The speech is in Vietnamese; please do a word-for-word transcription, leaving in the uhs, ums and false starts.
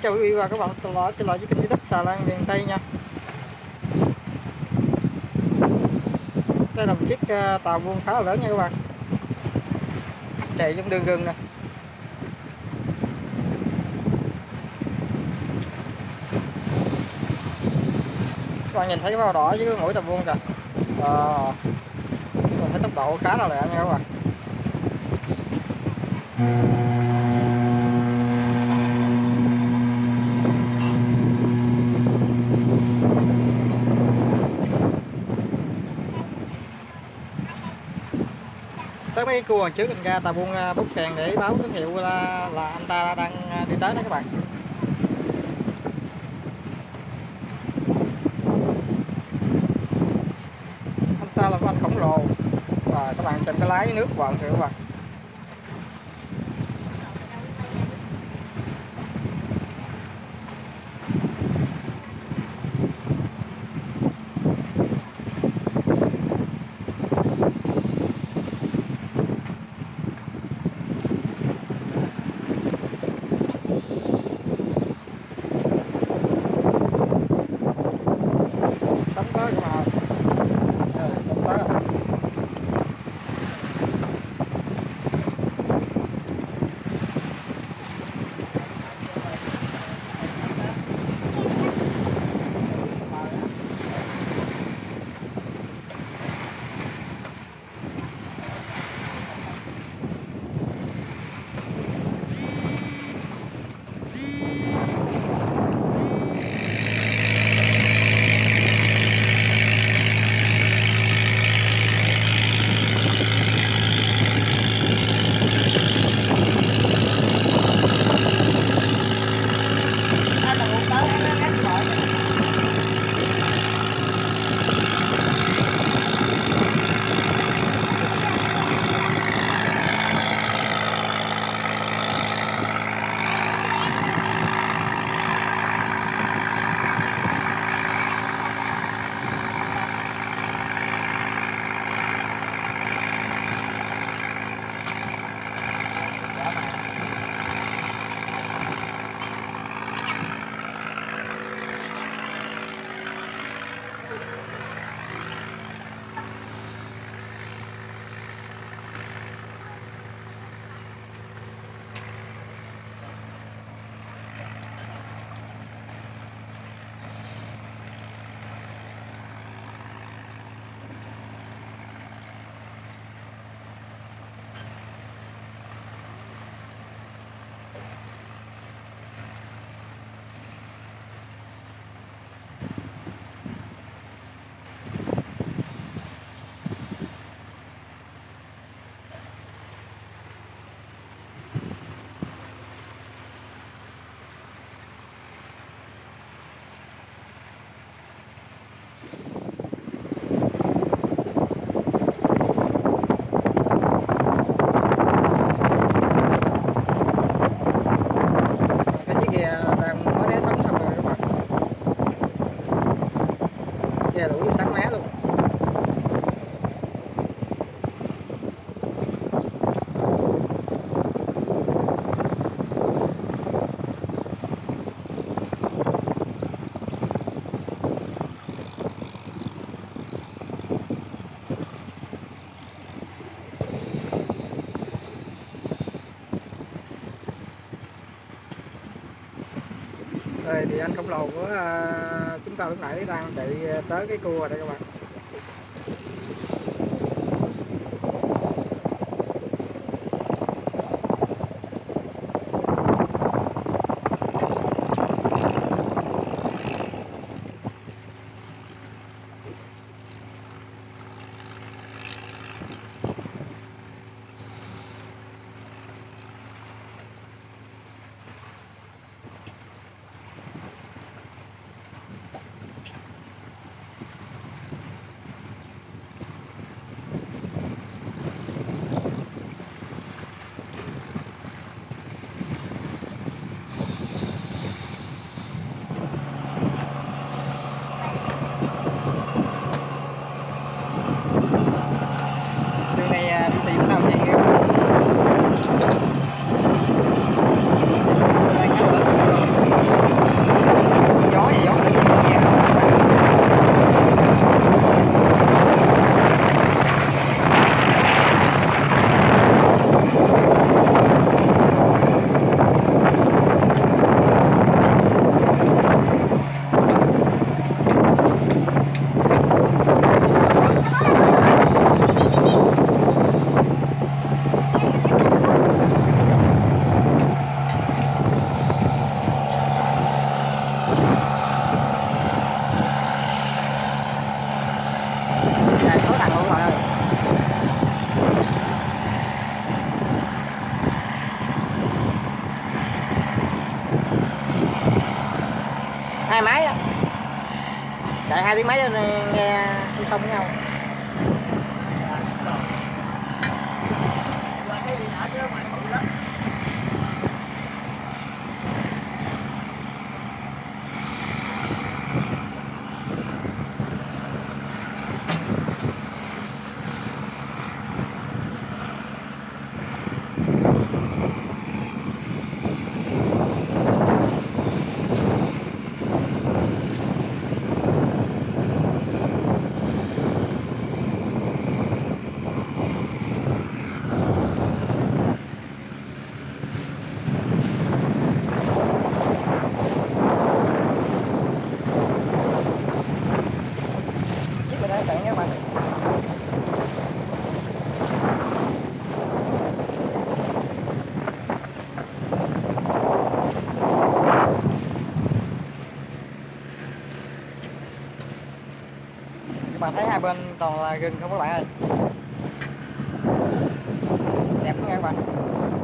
chào quý vị và các bạn trở lại trở lại với kênh YouTube Xà Lan miền Tây nha. Đây là một chiếc tàu vuông khá là lớn nha các bạn, chạy trong đường rừng nè. Các bạn nhìn thấy cái màu đỏ với cái mũi tàu vuông kìa, à, mình thấy tốc độ khá là lẹ nha các bạn. Tới mấy cái cua trước anh ra tàu buông bút kèn để báo tín hiệu là, là anh ta đang đi tới đó các bạn. Anh ta là một anh khổng lồ và các bạn xem cái lái nước quặn kìa các bạn. Sắp tới các bạn, à, sắp tới. Ghe đủ sát má luôn. Đây thì anh khổng lồ của uh, chúng ta lúc nãy đang chạy tới cái cua đây các bạn. Đây có thằng luôn các bạn ơi. Hai máy á, chạy hai tiếng máy nghe song song với nhau. Chạy các bạn. Các bạn thấy hai bên toàn là rừng không các bạn ơi. Đẹp nha các bạn.